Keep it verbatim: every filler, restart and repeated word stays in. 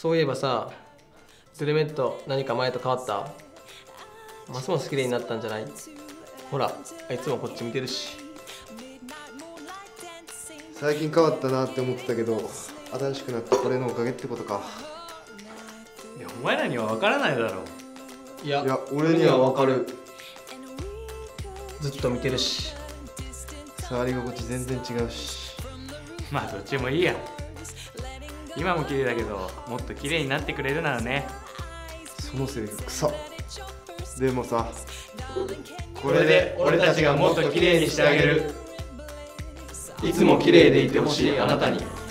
そういえばさ、ズルメット何か前と変わった？ますます綺麗になったんじゃない？ほら、あいつもこっち見てるし。 最近変わったなって思ってたけど、新しくなったこれのおかげってことか。 いや、お前らには分からないだろう。 いや、 いや俺にはわかる。 ずっと見てるし。 触り心地全然違うし。 まあどっちもいいや。今も綺麗だけど、もっと綺麗になってくれるならね。 そのセリフ草。でもさ、 これで俺たちがもっと綺麗にしてあげる。 いつも綺麗でいてほしいあなたに。